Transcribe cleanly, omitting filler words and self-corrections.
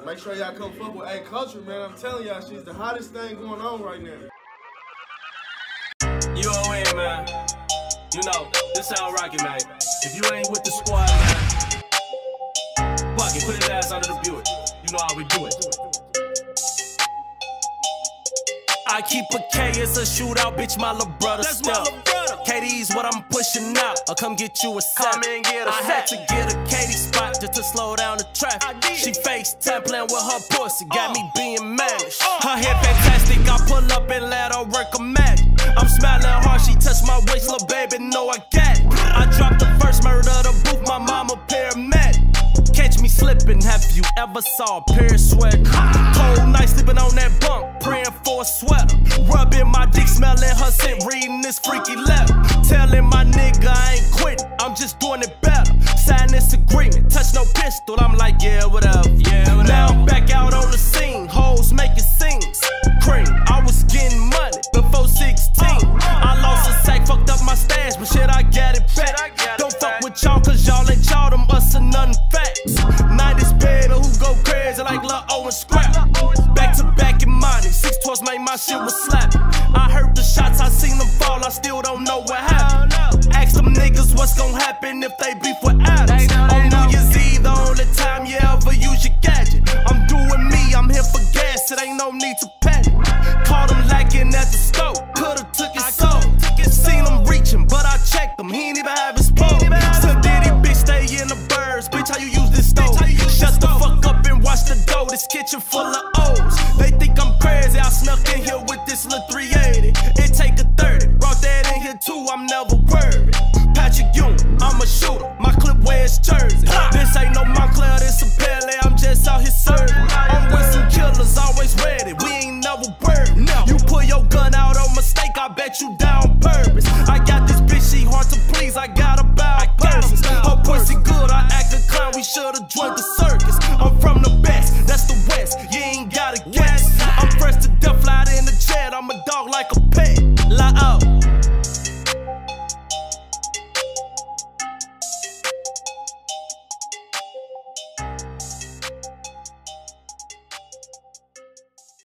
Make sure y'all come fuck with A Culture, man. I'm telling y'all, she's the hottest thing going on right now. UON, man. You know, this sound rocky, man. If you ain't with the squad, man, fuck it, put his ass under the Buick. You know how we do it. I keep a K, it's a shootout, bitch, my little brother stuff. KD's what I'm pushing out, I'll come get you a set. I had to get a KD spot just to slow down the traffic. She FaceTime playing with her pussy, got me being managed. Her hair fantastic, I pull up and let her work a magic. I'm smiling hard, she touched my waist, little baby, know I got it. I dropped the first murder of the booth, my mama paramedic. Catch me slipping, have you ever saw a pair of sweat? Cold night sleeping on that bunk, praying for a sweater. Rubbing my dick, smelling her scent, reading this freaky letter. Telling my nigga I ain't quitting, I'm just doing it better. Sign this agreement, touch no pistol, I'm like, yeah, whatever. Now I'm back out on the scene, hoes making scenes. Cream, I was getting money before 16. I lost a sack, fucked up my stash, but shit, I got it back. Don't fuck with y'all, cause y'all ain't y'all, them us and nothing facts. 90s baby who go crazy like LiL'O and Scrap. Back to back in money, 612s made my shit was slapping. I heard the shots, I seen them fall, I still don't know what happened. Ask them niggas what's gon' happen if they beef with Adams. On New Year's Eve, the only time you ever use your gadget. I'm doing me, I'm here for gas, it ain't no need to panic. Caught him lacking at the stove, could've took his soul. Seen him reaching, but I checked him, he ain't even have his phone. Still diddy, bitch, stay in the birds, bitch, how you use this stove? Shut the fuck up and watch the dough, this kitchen full of O's. They think I'm crazy, I snuck in here with this little 380. It take a 30, brought that in here too, I'm never worried. Patrick Ewing, I'm a shooter, my clip wears jersey. This ain't no Montclair, this a Pele, I'm just out here serving.